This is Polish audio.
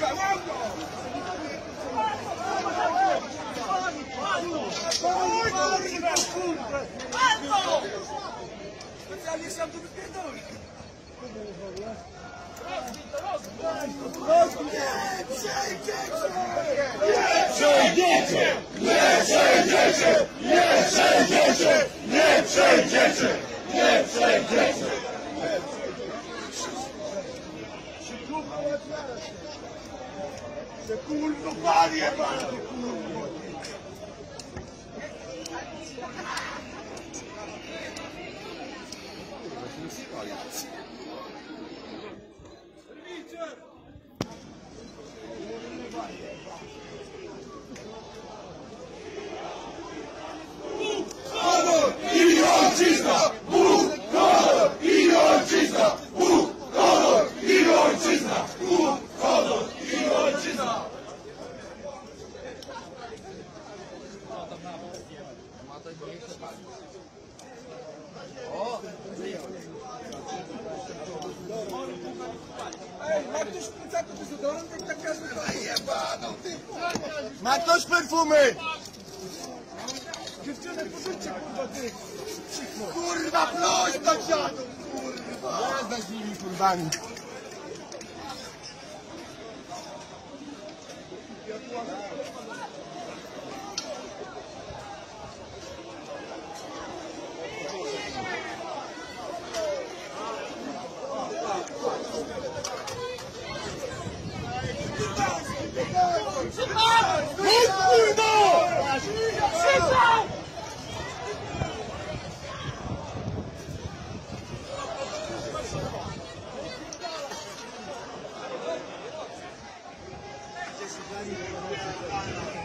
Specjalnie sam tu wypierdolę. Nie przejdziecie! Nie przejdziecie! Nie przejdziecie! Nie przejdziecie! Nie przejdziecie! Nie przejdziecie! Kurwa, panie, panie, kurwa! Honor i ojczyzna! Bóg, honor i ojczyzna! Bóg, honor i ojczyzna! Bóg, honor i ojczyzna! Ma ktoś w plecaku dezodorant, jak tak każdy jebaną, ty! Ma ktoś perfumy? Dziewczyny, porzućcie, kurwa, ty! Kurwa, ploś do dziadu, kurwa! Jazda z nimi, kurwami! Kurwa!